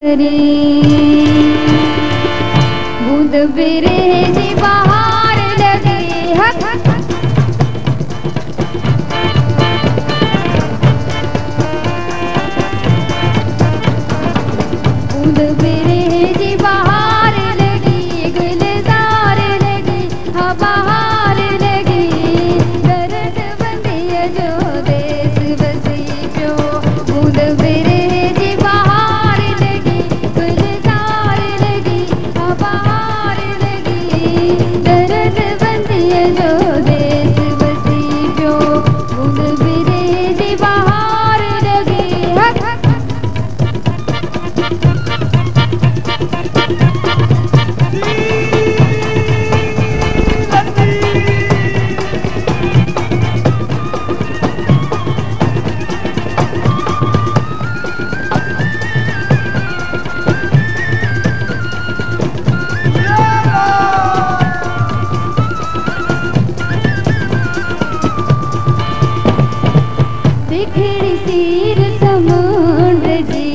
बूंद बिरे जी बहार लगे बूंद बिरे जी बहार लगी गुलजार लगी बहार लगी दर्द बंदी जो देश बसी जो बूंद बिरे जी बहार लगी गुलजार लगी बहार लगी दर्द बंदी जो देश बसी जो बूंद बिरे जी बहार लगी बिखरी तीर समुद्र जी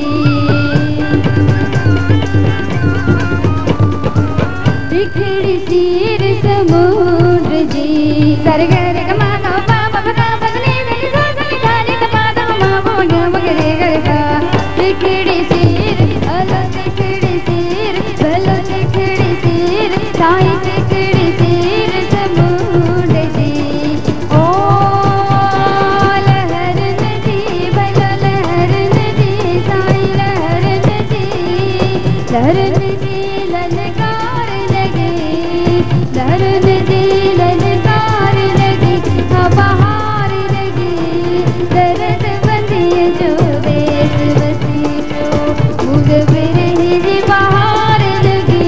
बिखरी तीर समुद्र जी सरगर कमाता पापा पता बदले दिल सोचने जाने कपाता मामा मगरे गया बिखरी तीर अलो बिखरी तीर भलो बिखरी तीर साई बिखरी तीर समुद्र जी ओ लहरन जी ललकार लगे लहरन जी ललकार लगी बहार लगी दर्द बंदी जो देश बसी जो बूंद बिरे जी बहार लगी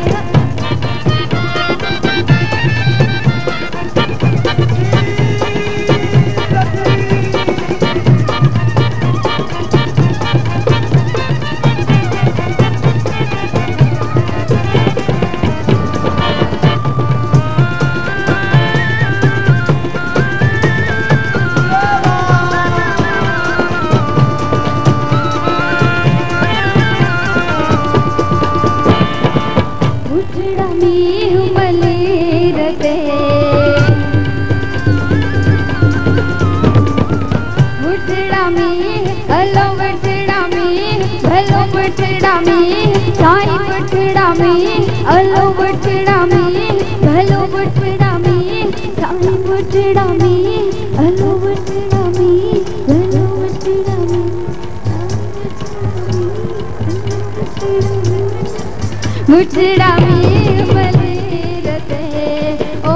हलो बठड़ा में भलो बठड़ा में साई बठड़ा में हलो बठड़ा में भलो बठड़ा में साई बठड़ा में हलो बठड़ा में भलो बठड़ा में बठड़ा में भले रते ओ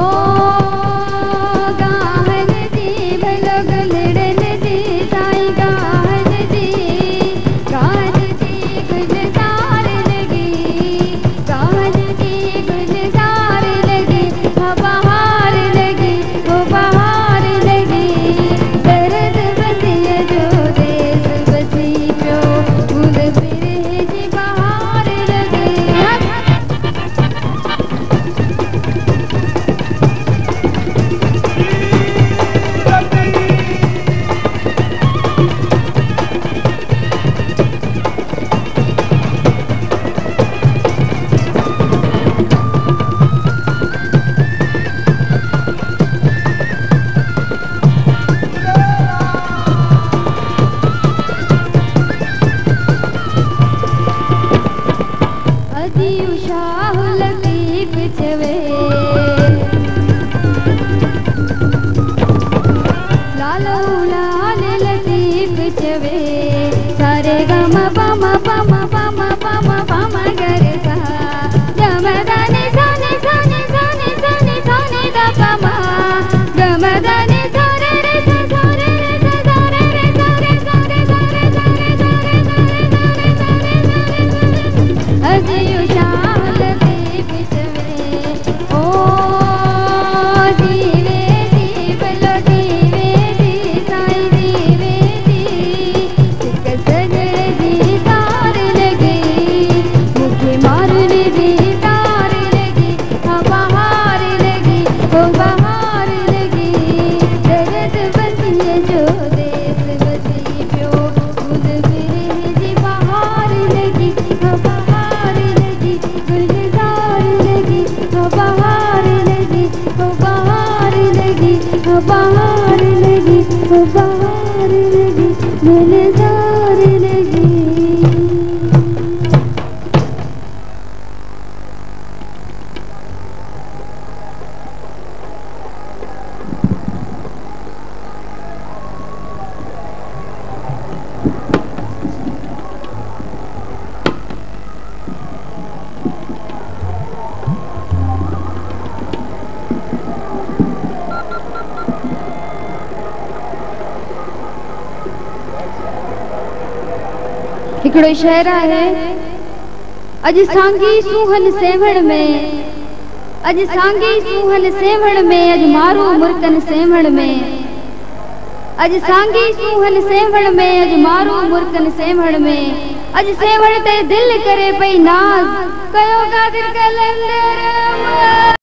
गाहन जी भलो गलड़न जी साई गाहन जी गाहन जी गुलजार लगी गाहन जी गुलजार लगी बहार लगी वो बहार लगी दर्द बसी जो देश बसी जो बूंद बिरे जी बहार लगी शाह लतीफ छवे लालो लाल लतीफ छवे सारे गम पम पम पम पम पम गर सा गमदाने साने साने साने साने साने दा पमा गमदाने सारे रे सारे रे सारे रे सारे सारे सारे सारे सारे सारे सारे अजियो शाह लतीफ छवे हिकिड़ो शहर है अज सांगी सुहन सेवण में, अज सांगी सुहन सेवण में, अज मारू मुर्तन सेवण में, अज सांगी सुहन सेवण में, अज मारू मुर्तन सेवण में, अज सेवण ते दिल करे पई नाज कयो गादिर कलंदर